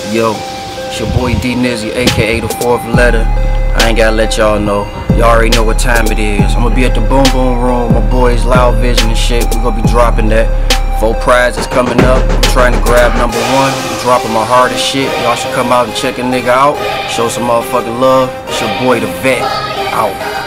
Yo, it's your boy D Nizzy, aka the fourth letter. I ain't gotta let y'all know. Y'all already know what time it is. I'm gonna be at the Boom Boom Room. My boys Loud Vision and shit. We gonna be dropping that. 4 prizes coming up. I'm trying to grab #1. I'm dropping my hardest shit. Y'all should come out and check a nigga out. Show some motherfucking love. It's your boy the Vet. Out.